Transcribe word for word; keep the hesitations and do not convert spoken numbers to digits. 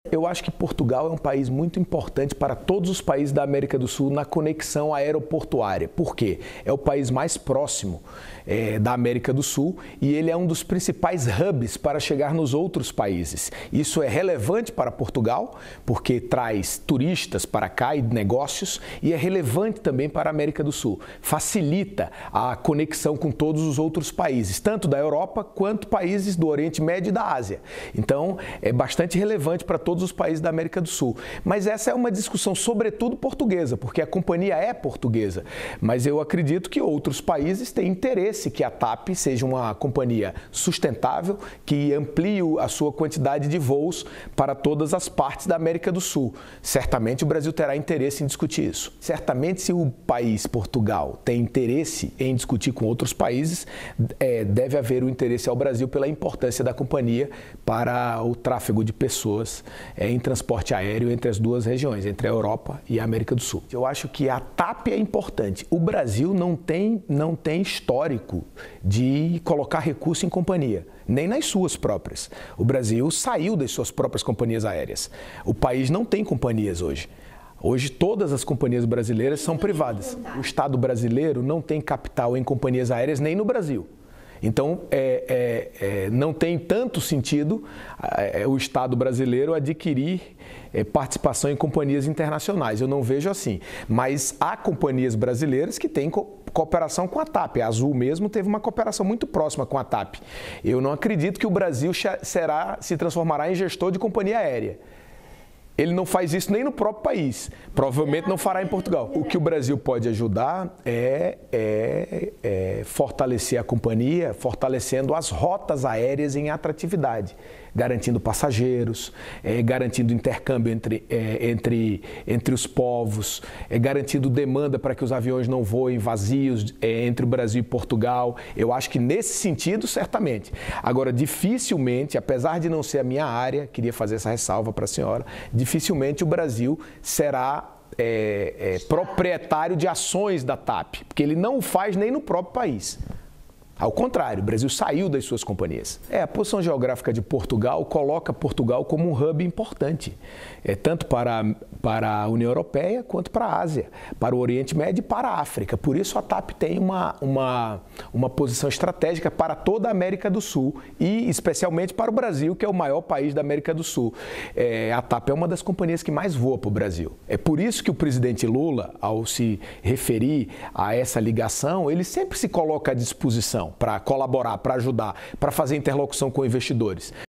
Eu acho que Portugal é um país muito importante para todos os países da América do Sul na conexão aeroportuária. Por quê? É o país mais próximo é, da América do Sul e ele é um dos principais hubs para chegar nos outros países. Isso é relevante para Portugal, porque traz turistas para cá e negócios, e é relevante também para a América do Sul. Facilita a conexão com todos os outros países, tanto da Europa quanto países do Oriente Médio e da Ásia. Então, é bastante relevante para todos os países da América do Sul. Mas essa é uma discussão sobretudo portuguesa, porque a companhia é portuguesa. Mas eu acredito que outros países têm interesse que a TAP seja uma companhia sustentável, que amplie a sua quantidade de voos para todas as partes da América do Sul. Certamente o Brasil terá interesse em discutir isso. Certamente, se o país, Portugal, tem interesse em discutir com outros países, é, deve haver o interesse ao Brasil pela importância da companhia para o tráfego de pessoas é, em transporte aéreo entre as duas regiões, entre a Europa e a América do Sul. Eu acho que a TAP é importante. O Brasil não tem, não tem histórico de colocar recurso em companhia, nem nas suas próprias. O Brasil saiu das suas próprias companhias aéreas. O país não tem companhias hoje. Hoje, todas as companhias brasileiras são privadas. O Estado brasileiro não tem capital em companhias aéreas nem no Brasil. Então, é, é, é, não tem tanto sentido é, o Estado brasileiro adquirir é, participação em companhias internacionais. Eu não vejo assim. Mas há companhias brasileiras que têm co cooperação com a TAP. A Azul mesmo teve uma cooperação muito próxima com a TAP. Eu não acredito que o Brasil será, se transformará em gestor de companhia aérea. Ele não faz isso nem no próprio país, provavelmente não fará em Portugal. O que o Brasil pode ajudar é, é, é fortalecer a companhia, fortalecendo as rotas aéreas em atratividade, garantindo passageiros, é, garantindo intercâmbio entre, é, entre, entre os povos, é, garantindo demanda para que os aviões não voem vazios é, entre o Brasil e Portugal. Eu acho que nesse sentido, certamente. Agora, dificilmente, apesar de não ser a minha área, queria fazer essa ressalva para a senhora, dificilmente o Brasil será é, é, proprietário de ações da TAP, porque ele não o faz nem no próprio país. Ao contrário, o Brasil saiu das suas companhias. É, a posição geográfica de Portugal coloca Portugal como um hub importante, é, tanto para, para a União Europeia quanto para a Ásia, para o Oriente Médio e para a África. Por isso a TAP tem uma, uma, uma posição estratégica para toda a América do Sul e especialmente para o Brasil, que é o maior país da América do Sul. É, a TAP é uma das companhias que mais voa para o Brasil. É por isso que o presidente Lula, ao se referir a essa ligação, ele sempre se coloca à disposição para colaborar, para ajudar, para fazer interlocução com investidores.